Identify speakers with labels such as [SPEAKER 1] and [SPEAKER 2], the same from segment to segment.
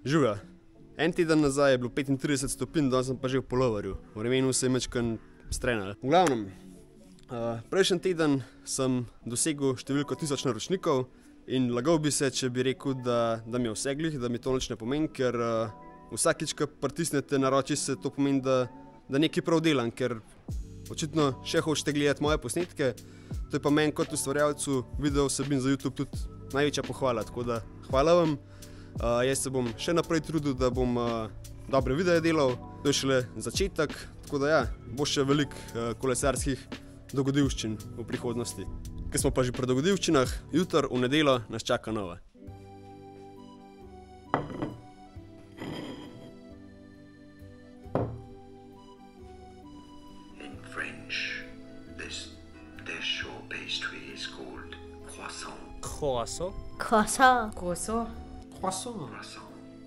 [SPEAKER 1] Žuga. En teden nazaj je bilo 35 stopinj, danes sem pa že v polovarju. V vremenu se je mečkan strenal. V glavnem, prejšnji teden sem dosegel številko 1000 naročnikov in lagal bi se, če bi rekel, da mi je vse glih, da mi to nič ne pomeni, ker vsakič, ko pritisnete naroči, se to pomeni, da nekaj prav delam, ker očitno še hočete gledati moje posnetke. To je pa meni kot ustvarjalcu video vsebin za YouTube tudi največja pohvala, tako da hvala vam. Jaz se bom še naprej trudil, da bom dobre videe delal. To je šele začetek, tako da ja, bo še veliko kolesarskih dogodivščin v prihodnosti. Ker smo pa že pri dogodivščinah, jutri v nedeljo nas čaka nova.
[SPEAKER 2] In French, this dish or pastry is called croissant.
[SPEAKER 3] Croissant.
[SPEAKER 4] Croissant.
[SPEAKER 5] Croissant.
[SPEAKER 3] Croissant.
[SPEAKER 2] Croissant.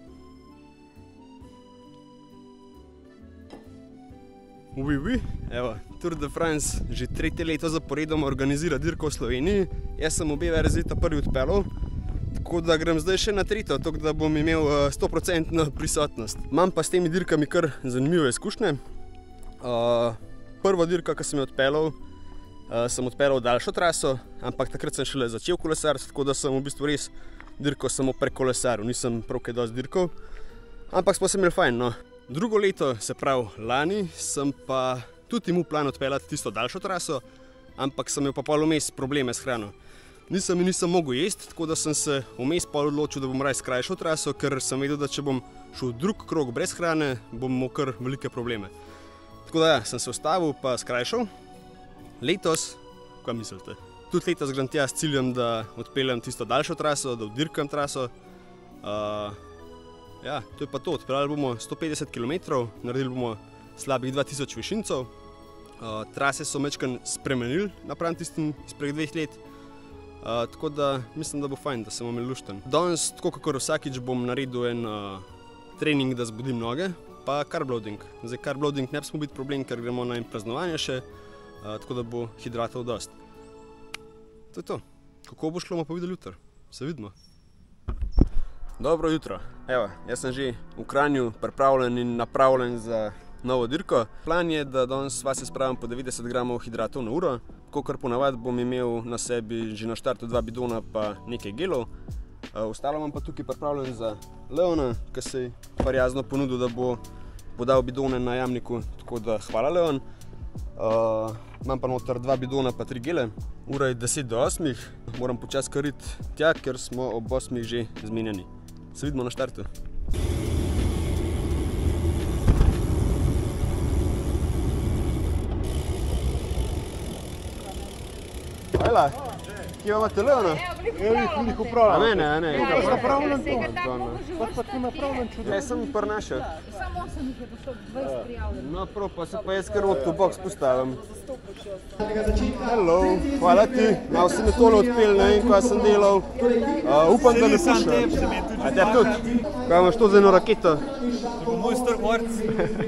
[SPEAKER 1] Oui. Evo, Tour de France že tretje leto zaporedoma organizira dirko v Sloveniji. Jaz sem obe verziji ta prvi odpeljal, tako da grem zdaj še na tretjo, tako da bom imel 100% prisotnost. Imam pa s temi dirkami kar zanimive izkušnje. Prva dirka, ki sem jo odpeljal daljšo traso, ampak takrat sem šele začel kolesariti, tako da sem v bistvu res dirko samo prekolesaril, nisem prav kaj dosti dirkal, ampak smo se imeli fajn, no. Drugo leto, se pravi lani, sem pa tudi imel plan odpeljati tisto daljšo traso, ampak sem imel pa pol vmes probleme s hrano. Nisem mogel jesti, tako da sem se vmes pol odločil, da bom raje skrajšal traso, ker sem vedel, da če bom šel drug krog brez hrane, bom imel kar velike probleme. Tako da ja, sem se ustavil pa skrajšal. Letos, kaj mislite? Tudi letos grem tja s ciljem, da odpeljem tisto daljšo traso, da oddirkam traso. Ja, to je pa to. Odpeljali bomo 150 km, naredili bomo slabih 2000 višincev. Trase so mečkan spremenili napram tistim izpred 2 let. Tako da mislim, da bo fajn, da se bomo imeli lušten. Danes, tako kakor vsakič, bom naredil en trening, da zbudim noge, pa carbloading. Zdaj carbloading ne bi smel biti problem, ker gremo na praznovanje še, tako da bo hidratov dost. To je to. Kako bo šlo, bomo pa videli jutri. Se vidimo. Dobro jutro. Evo, jaz sem že v Kranju pripravljen in napravljen za novo dirko. Plan je, da danes se spravim po 90 gramov hidratov na uro. Kakor ponavadi bom imel na sebi že na štartu 2 bidona pa nekaj gelov. Ostalo imam pa tukaj pripravljen za Leona, ki se je prijazno ponudil, da bo dal bidone na jamniku, tako da hvala Leon. Imam pa noter 2 bidona pa 3 gele. Ura je 10 do 8, moram počasi kariti tja, ker smo ob 8 že zmenjeni. Se vidimo na štartu. Hvala. Kje imate Leona?
[SPEAKER 6] Veliko upravljam.
[SPEAKER 1] A mene, a ne?
[SPEAKER 6] Kaj pa napravljam to? Kaj pa ti napravljam čudo?
[SPEAKER 1] Ja, sem prnašel.
[SPEAKER 5] Samo 8 jih je bilo 20 prijavljenih.
[SPEAKER 1] No, prav, pa se pa jaz kar v box postavim. Hello, hvala ti. Malo si me tole odpel, ne vem, kaj sem delal. Upam, da ne pušam. A te tudi? Kaj imaš to za eno raketo?
[SPEAKER 3] To bo moj star borc.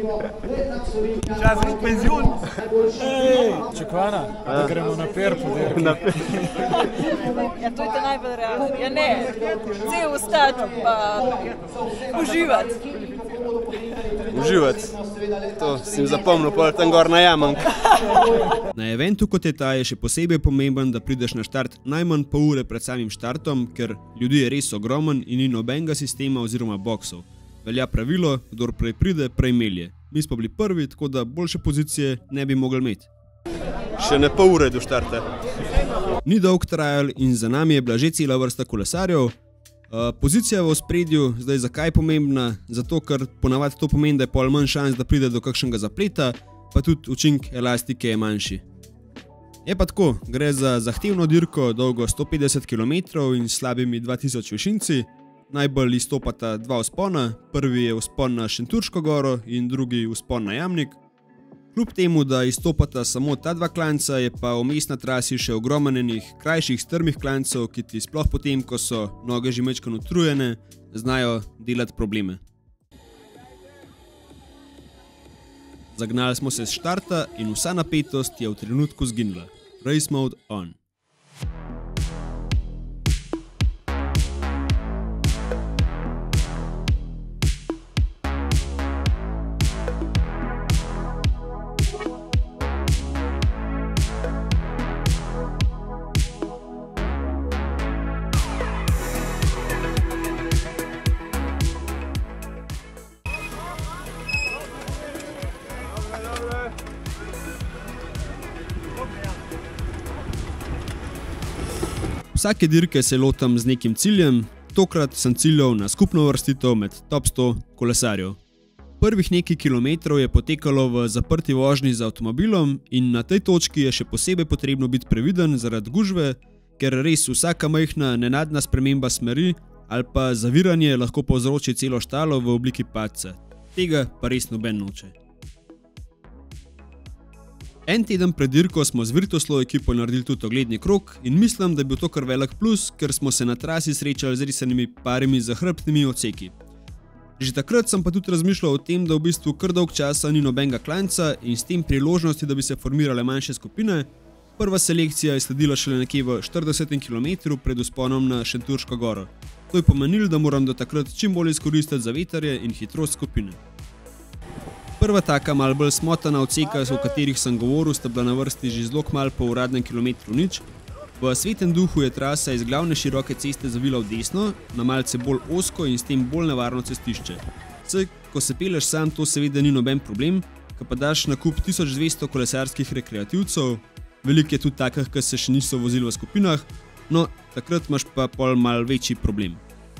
[SPEAKER 3] Čas v penzion.
[SPEAKER 6] Čekvana, da gremo na per po derki.
[SPEAKER 5] Ja, to je to najbolj realno. Ja ne, cel ostati pa uživati.
[SPEAKER 1] Uživati. To si jim zapomnil, pol tam gor na jamank. Na eventu kot je ta je še posebej pomemben, da prideš na štart najmanj pol ure pred samim štartom, ker ljudi je res ogromen in ni nobenega sistema oziroma boksov. Velja pravilo, kdor prej pride, prej melje. Mi smo bili prvi, tako da boljše pozicije ne bi mogli imeti. Še ne pol ure do štarta. Ni dolg trajal in za nami je bila že cela vrsta kolesarjev. Pozicija v ospredju, zdaj zakaj je pomembna? Zato, ker ponavadi to pomeni, da je pol manj šans, da pride do kakšnega zapleta, pa tudi učink elastike je manjši. Je pa tako, gre za zahtevno dirko, dolgo 150 km in slabimi 2000 višinci. Najbolj izstopata 2 vzpona, prvi je vzpon na Šentjurško goro in drugi vzpon na Jamnik. Kljub temu, da izstopata samo ta 2 klanca, je pa vmes na trasi še ogromenih krajših strmih klancev, ki ti sploh potem, ko so noge že majčkeno utrujene, znajo delati probleme. Zagnali smo se s štarta in vsa napetost je v trenutku zginila. Race mode on. Vsake dirke se lotam z nekim ciljem, tokrat sem ciljal na skupno uvrstitev med top 100 kolesarjev. Prvih nekaj kilometrov je potekalo v zaprti vožnji z avtomobilom in na tej točki je še posebej potrebno biti previden zaradi gužve, ker res vsaka majhna nenadna sprememba smeri ali pa zaviranje lahko povzroči celo štalo v obliki padca. Tega pa res noben noče. En teden pred dirko smo z Virtuoslo ekipo naredili tudi ogledni krog in mislim, da je bil to kar velik plus, ker smo se na trasi srečali z risanimi parimi zahrbtnimi odseki. Že takrat sem pa tudi razmišljal o tem, da v bistvu kar dolg časa ni nobenega klanca in s tem priložnosti, da bi se formirale manjše skupine. Prva selekcija je sledila šele nekje v 40 km pred vzponom na Šentjurško goro. To je pomenilo, da moram do takrat čim bolj izkoristiti zavetrje in hitrost skupine. Prva taka malo bolj smotana odseka, o katerih sem govoril, sta bila na vrsti že zelo kmalu po uradnem kilometru nič. V Svetem Duhu je trasa iz glavne široke ceste zavila v desno, na malce bolj ozko in s tem bolj nevarno cestišče. Saj, ko se peleš sam, to seveda ni noben problem, ko pa daš na kup 1200 kolesarskih rekreativcev, veliko je tudi takih, ki se še niso vozili v skupinah, no, takrat imaš pa pol malo večji problem.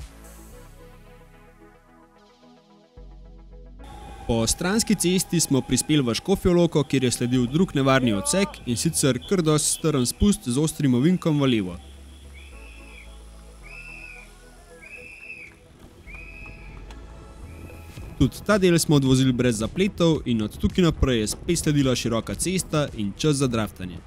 [SPEAKER 1] Po stranski cesti smo prispeli v Škofjo Loko, kjer je sledil drug nevarni odsek in sicer kar dosti strm spust z ostrim ovinkom v levo. Tudi ta del smo odvozili brez zapletov in od tukaj naprej je spet sledila široka cesta in čas za draftanje.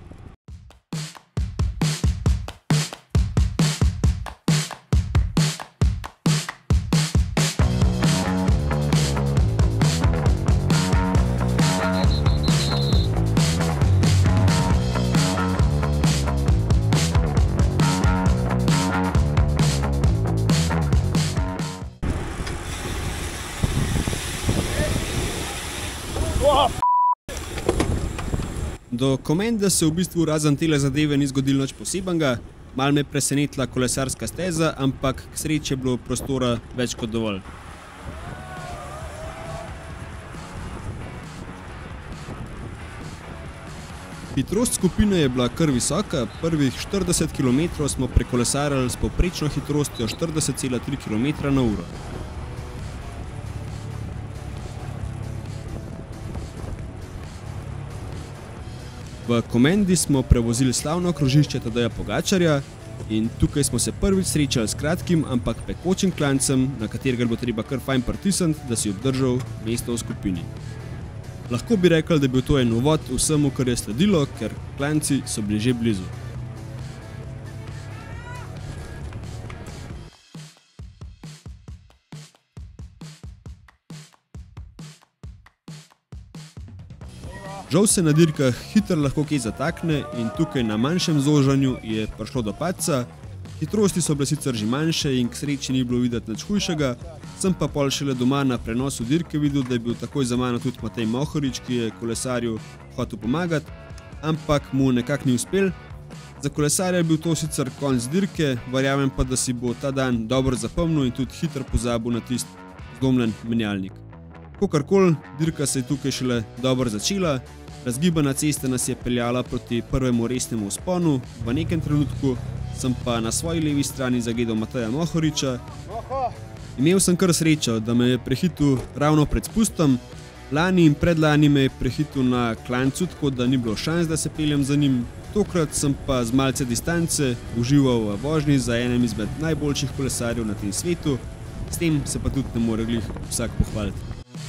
[SPEAKER 1] Do komende se v bistvu razen tele zadeve ni zgodilo nič posebenega, malo me je presenetila kolesarska steza, ampak k sreči je bilo prostora več kot dovolj. Hitrost skupine je bila kar visoka, prvih 40 km smo prekolesarili s povprečno hitrostjo 40,3 km/h. V komendi smo prevozili slavno krožišče Tadeja Pogačarja in tukaj smo se prvič srečali s kratkim, ampak pekočim klancem, na katerega bo treba kar fajn pritisniti, da si obdržal mesto v skupini. Lahko bi rekli, da je bil to en uvod vsemu, kar je sledilo, ker klanci so bili že blizu. Žal se na dirkah hitro lahko kaj zatakne in tukaj na manjšem zožanju je prišlo do padca. Hitrosti so bile sicer že manjše in k sreči ni bilo videti nič hujšega, sem pa pol šele doma na prenosu dirke videl, da je bil takoj za mano tudi Matej Mohorič, ki je kolesarju hotel pomagati, ampak mu nekako ni uspel. Za kolesarja je bil to sicer konec dirke, verjamem pa, da si bo ta dan dobro zapomnil in tudi hitro pozabil na tisti zlomljen menjalnik. Kakorkoli, dirka se je tukaj šele dobro začela. Razgibana cesta nas je peljala proti prvemu resnemu vzponu, v nekem trenutku sem pa na svoji levi strani zagledal Mateja Mohoriča. Imel sem kar srečo, da me je prehitil ravno pred spustom, lani in predlani me je prehitil na klancu, tako da ni bilo šans, da se peljem za njim. Tokrat sem pa z malce distance užival v vožnji za enem izmed najboljših kolesarjev na tem svetu, s tem se pa tudi ne more glih vsak pohvaliti.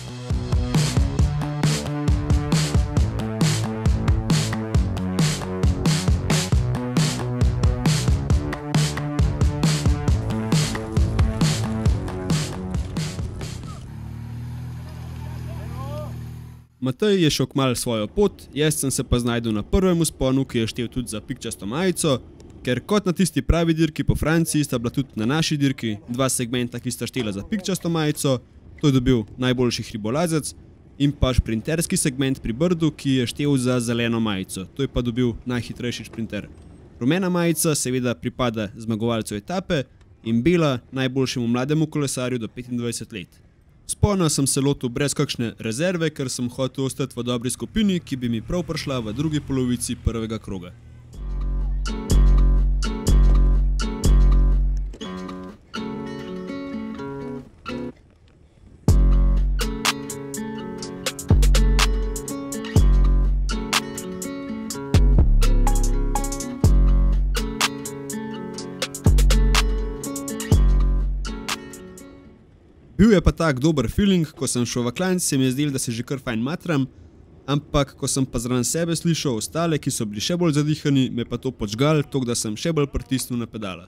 [SPEAKER 1] Matej je šel kmalu svojo pot, jaz sem se pa znajdel na prvem vzponu, ki je štel tudi za pikčasto majico, ker kot na tisti pravi dirki po Franciji sta bila tudi na naši dirki dva segmenta, ki sta štela za pikčasto majico, to je dobil najboljši hribolazec, in pa šprinterski segment pri Brdu, ki je štel za zeleno majico, to je pa dobil najhitrejši šprinter. Rumena majica seveda pripada zmagovalcu etape in bela najboljšemu mlademu kolesarju do 25 let. Vzpona sem se lotil brez kakšne rezerve, ker sem hotel ostati v dobri skupini, ki bi mi prav prišla v drugi polovici prvega kroga. Bil je pa tak dober feeling, ko sem šel v klanc, se mi je zdelo, da se že kar fajn matram, ampak ko sem pa zraven sebe slišal ostale, ki so bili še bolj zadihani, me pa to počgal, tako da sem še bolj pritisnil na pedala.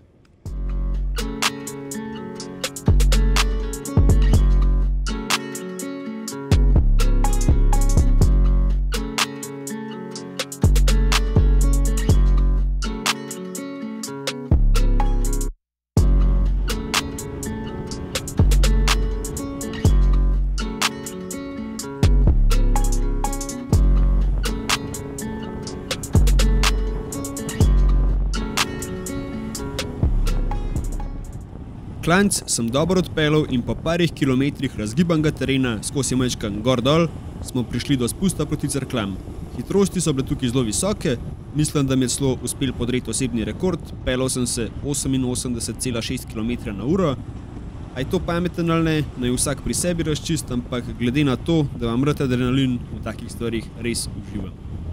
[SPEAKER 1] Klanc sem dobro odpeljal in po parih kilometrih razgibanega terena skozi majčkan gor-dol smo prišli do spusta proti Cerkljam. Hitrosti so bile tukaj zelo visoke, mislim, da mi je celo uspel podreti osebni rekord, peljal sem se 88,6 km/h. A je to pameten ali ne, naj vsak pri sebi razčist, ampak glede na to, da vam rad adrenalin, v takih stvarih res uživam.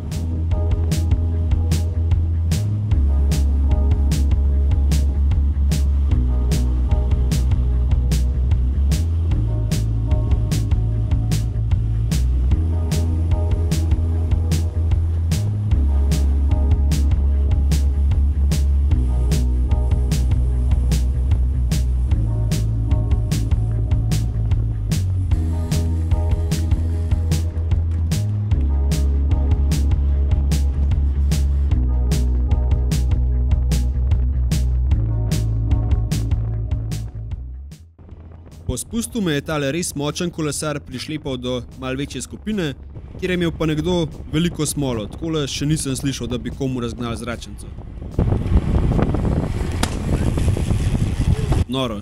[SPEAKER 1] Po spustu me je tale res močen kolesar prišlepal do malo večje skupine, kjer je imel pa nekdo veliko smolo, takole še nisem slišal, da bi komu razgnal zračenco. Noro.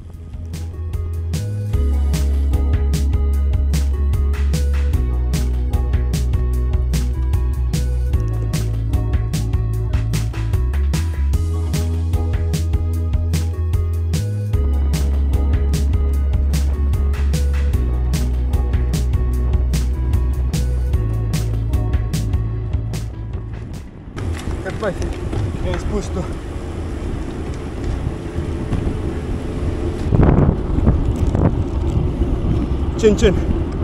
[SPEAKER 3] Je izpustil. Čin.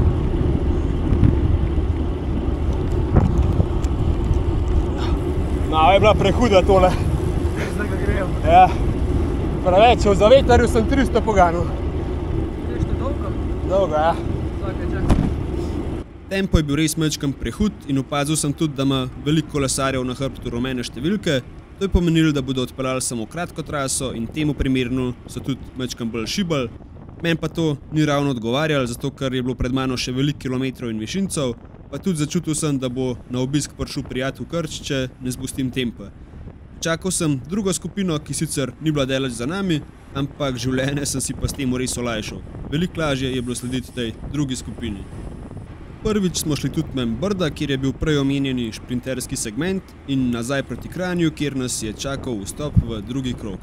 [SPEAKER 3] No, je bila prehuda tole. Zdaj ga grejo. Ja. Preveč, v zavetarju sem 300 poganil.
[SPEAKER 5] Je što dolgo?
[SPEAKER 3] Dolgo, ja.
[SPEAKER 1] Tempo je bil res majčkan prehud in opazil sem tudi, da ima veliko kolesarjev na hrbtu rumene številke. To je pomenilo, da bodo odpeljali samo kratko traso in temu primerno so tudi majčkan bolj šibali. Meni pa to ni ravno odgovarjalo, zato ker je bilo pred mano še veliko kilometrov in višincev, pa tudi začutil sem, da bo na obisk prišel prijatelj Krč, če ne spustim tempa. Čakal sem drugo skupino, ki sicer ni bila daleč za nami, ampak življenje sem si pa s tem res olajšal. Veliko lažje je bilo slediti tej drugi skupini. Prvič smo šli tudi mimo Brda, kjer je bil prej omenjeni šprinterski segment, in nazaj proti Kranju, kjer nas je čakal vstop v drugi krog.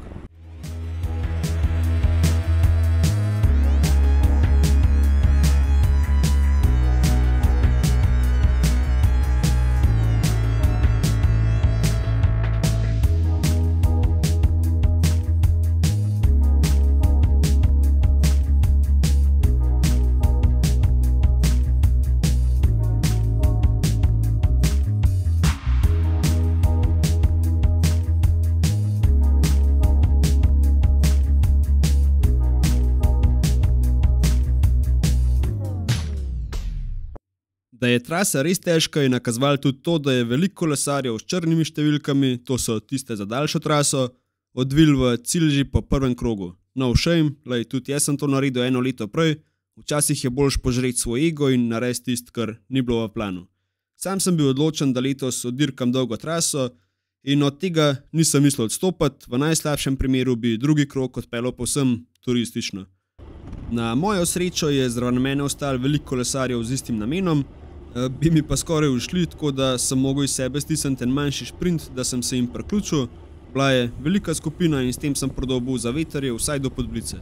[SPEAKER 1] Da je trasa res težka, je nakazovalo tudi to, da je veliko kolesarjev s črnimi številkami, to so tiste za daljšo traso, odvil v cilj že po prvem krogu. No shame, tudi jaz sem to naredil 1 leto prej, včasih je boljš požreti svoj ego in narediti tisto, kar ni bilo v planu. Sam sem bil odločen, da letos oddirkam dolgo traso in od tega nisem mislil odstopati, v najslabšem primeru bi drugi krog odpeljal povsem turistično. Na mojo srečo je zraven mene ostalo veliko kolesarjev z istim namenom, bi mi pa skoraj ušli, tako da sem mogel iz sebe stisniti en manjši šprint, da sem se jim priključil. Bila je velika skupina in s tem sem prodobil zavetarje vsaj do Podblice.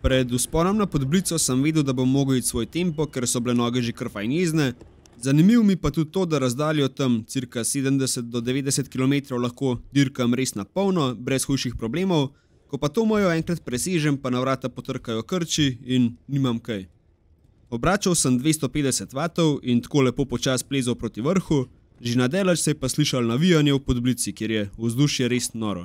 [SPEAKER 1] Pred vzponom na Podblico sem vedel, da bom mogel iti svoj tempo, ker so bile noge že kar fajn jezne. Zanimivo mi pa tudi to, da razdaljo tam cirka 70 do 90 km lahko dirkam res na polno, brez hujših problemov. Ko pa to mojo enkrat presežem, pa na vrata potrkajo krči in nimam kaj. Obračal sem 250 vatov in tako lepo počas plezal proti vrhu, že na daleč se je pa slišal navijanje v Podblici, kjer je vzdušje res noro.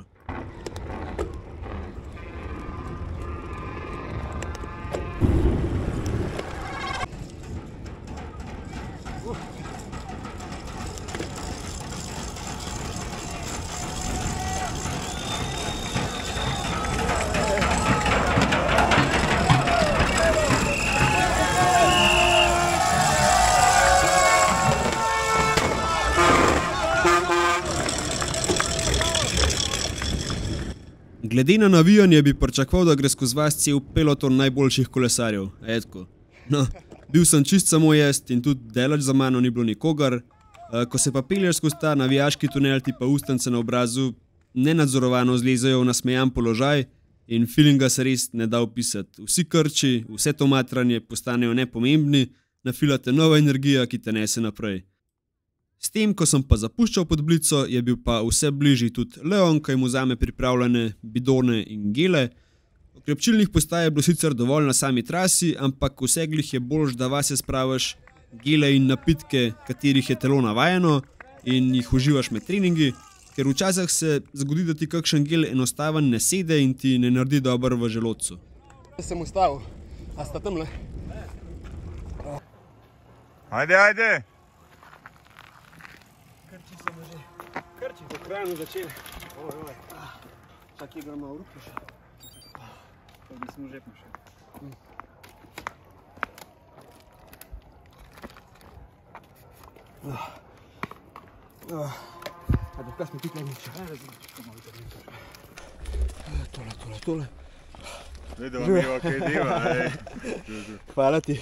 [SPEAKER 1] Glede na navijanje bi pričakoval, da gre skozi vas cel peloton najboljših kolesarjev. No, bil sem čist samo jaz in tudi daleč za mano ni bilo nikogar. Ko se pa pelješ skozi ta navijaški tunel, ti pa ustnice na obrazu nenadzorovano zlezajo v nasmejan položaj in feelinga se res ne da opisati. Vsi krči, vse to matranje postanejo nepomembni, nafilate nova energija, ki te nese naprej. S tem, ko sem pa zapuščal Podblico, je bil pa vse bližji tudi Leon, ki mu vzame pripravljene bidone in gele. Okrepčilnih postaj je bilo sicer dovolj na sami trasi, ampak v seglih je boljš, da vase spraviš gele in napitke, katerih je telo navajeno in jih uživaš med treningi, ker včasih se zgodi, da ti kakšen gel enostaven ne sede in ti ne naredi dobro v želodcu.
[SPEAKER 3] Sem ustavil, a sta tamle?
[SPEAKER 4] Ajde!
[SPEAKER 3] Krči, do krajno začeli. Čakaj, gremo v ruke še.
[SPEAKER 6] To bi smo že še.
[SPEAKER 3] Ajde, kaj smo tukaj niče? Tole.
[SPEAKER 4] Vedela miva, kaj deva,
[SPEAKER 3] Hvala ti.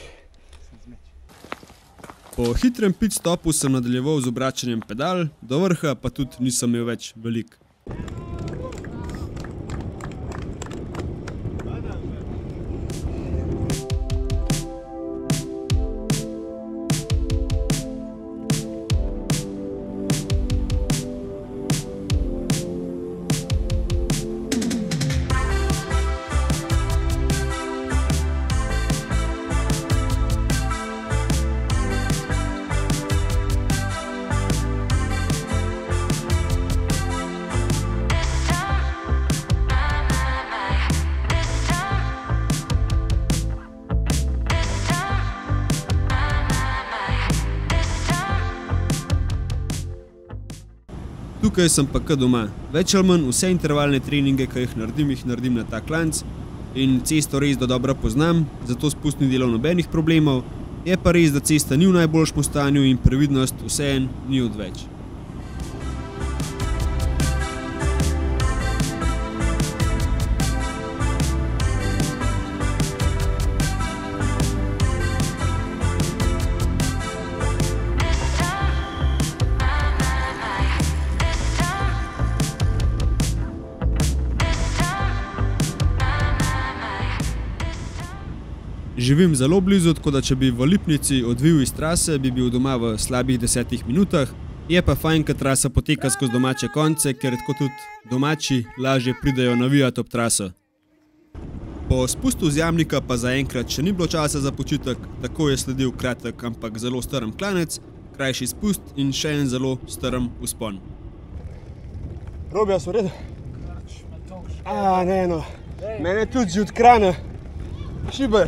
[SPEAKER 1] Po hitrem pit stopu sem nadaljeval z obračanjem pedal, do vrha pa tudi nisem imel več veliko. Tukaj sem pa kar doma. Več ali manj vse intervalne treninge, ki jih naredim na ta klanc in cesto res dobro poznam, zato spust ni delal nobenih problemov. Je pa res, da cesta ni v najboljšem stanju in previdnost vseeno ni odveč. Živim zelo blizu, tako da če bi v Lipnici odvil iz trase, bi bil doma v slabih 10 minutah. Je pa fajn, ker trasa poteka skozi domače konce, ker tako tudi domači lažje pridejo navijati ob traso. Po spustu z Jamnika pa zaenkrat še ni bilo časa za počitek, tako je sledil kratek, ampak zelo strm klanec, krajši spust in še en zelo strm vzpon.
[SPEAKER 3] Robi, so v redu? Ne, no. Mene tudi že od Kranja. Šiber.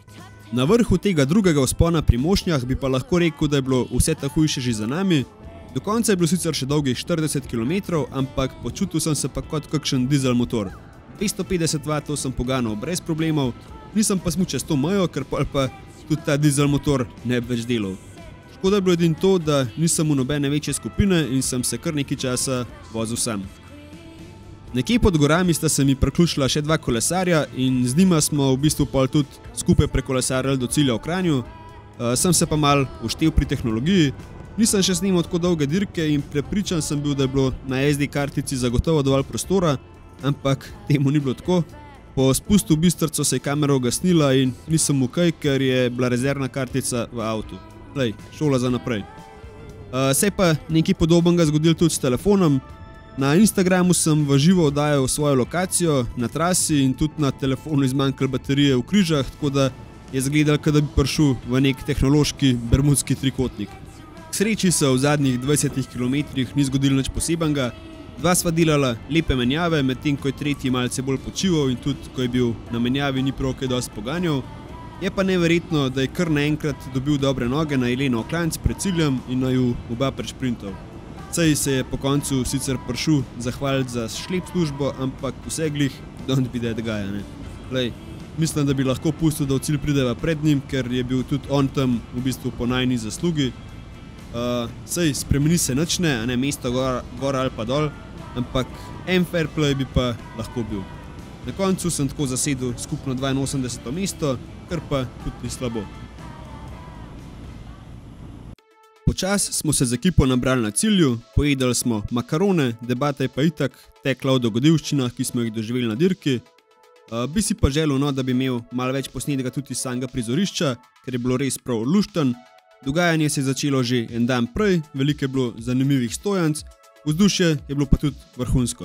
[SPEAKER 1] Na vrhu tega drugega vzpona pri Mošnjah bi pa lahko rekel, da je bilo vse ta hujše že za nami. Do konca je bilo sicer še dolgih 40 km, ampak počutil sem se pa kot kakšen dizel motor. 250 W sem poganal brez problemov, nisem pa smel čez to mejo, ker pa tudi ta dizel motor ne bi več delal. Škoda je bilo edino to, da nisem v nobene večje skupine in sem se kar nekaj časa vozil sam. Nekje pod gorami sta se mi priključila še 2 kolesarja in z njima smo v bistvu pol tudi skupaj prekolesarjali do cilja v Kranju. Sem se pa mal uštel pri tehnologiji, nisem še snimal tako dolge dirke in prepričan sem bil, da je bilo na SD kartici zagotovo dovolj prostora, ampak temu ni bilo tako. Po spustu v Bistrico se je kamera ugasnila in nisem okej, ker je bila rezervna kartica v avtu. Lej, šola za naprej. Se je pa nekaj podobnega zgodilo tudi s telefonom. Na Instagramu sem v živo oddajal svojo lokacijo na trasi in tudi na telefonu izmanjkalo baterije v križah, tako da je izgledalo, kot da bi prišel v nek tehnološki bermudski trikotnik. K sreči se v zadnjih 20 km ni zgodilo nič posebenega. 2 sva delala lepe menjave, medtem ko je tretji malce bolj počival in tudi ko je bil na menjavi ni prav kaj dosti poganjal. Je pa neverjetno, da je kar naenkrat dobil dobre noge na Jeleno klanc pred ciljem in na ju oba prešprintal. Saj se je po koncu sicer prišel zahvaliti za šlep službo, ampak vse glih don't be that guy, ne. Lej, mislim, da bi lahko pustil, da v cilj prideva pred njim, ker je bil tudi on tam v bistvu po najni zaslugi. Saj spremeni se nič ne, a ne mesto gor ali pa dol, ampak en fair play bi pa lahko bil. Na koncu sem tako zasedel skupno 82. mesto, kar pa tudi ni slabo. Počas smo se z ekipo nabrali na cilju, pojedali smo makarone, debata je pa itak tekla o dogodivščinah, ki smo jih doživeli na dirki. Bi si pa želel, no, da bi imel malo več posnetega tudi iz samega prizorišča, ker je bilo res prav lušten. Dogajanje se je začelo že en dan prej, veliko je bilo zanimivih stojanc, vzdušje je bilo pa tudi vrhunsko.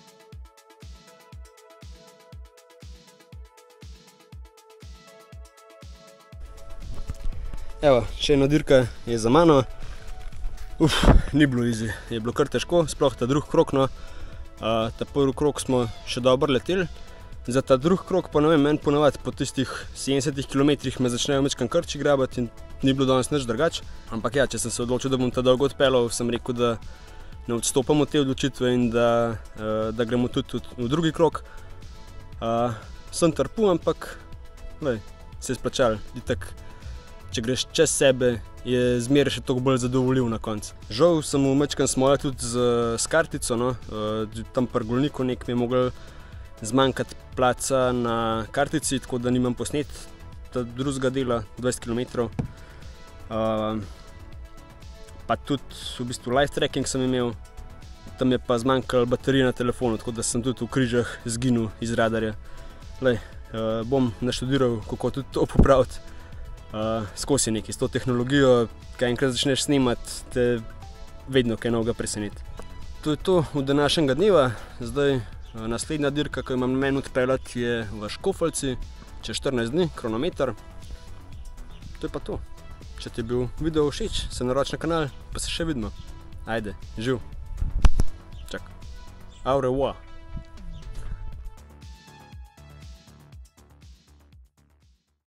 [SPEAKER 1] Evo, še ena dirka je za mano. Ni bilo easy, je bilo kar težko, sploh ta drugi krog, no. Ta prvi krog smo še dobro leteli. Za ta drugi krog pa ne vem, meni ponavadi po tistih 70 km me začnejo mečkan krči grabati in ni bilo danes nič drugače. Ampak ja, če sem se odločil, da bom ta dolgo odpeljal, sem rekel, da ne odstopam od te odločitve in da gremo tudi v drugi krog. Sem trpel, ampak se je splačal. Itak, če greš čez sebe, je zmeraj še toliko bolj zadovoljiv na koncu. Žal sem v mečkan smolja tudi s kartico, no. Tam pri Golniku nek mi je mogel zmanjkati placa na kartici, tako da nimam posnet drugega dela, 20 km. Pa tudi v bistvu live tracking sem imel, tam je pa zmanjkalo baterije na telefonu, tako da sem tudi v križah zginil iz radarja. Bom naštudiral, kako tudi to popraviti. Skozi nekaj s to tehnologijo, kaj enkrat začneš snemati, te vedno kaj novega preseneti. To je to od današnjega dneva. Zdaj naslednja dirka, ki jo imam namen odpeljati, je v Škofljici, čez 14 dni, kronometer. To je pa to. Če ti je bil video všeč, se naroči na kanal, pa se še vidimo. Ajde, živ. Čak. Au revoir.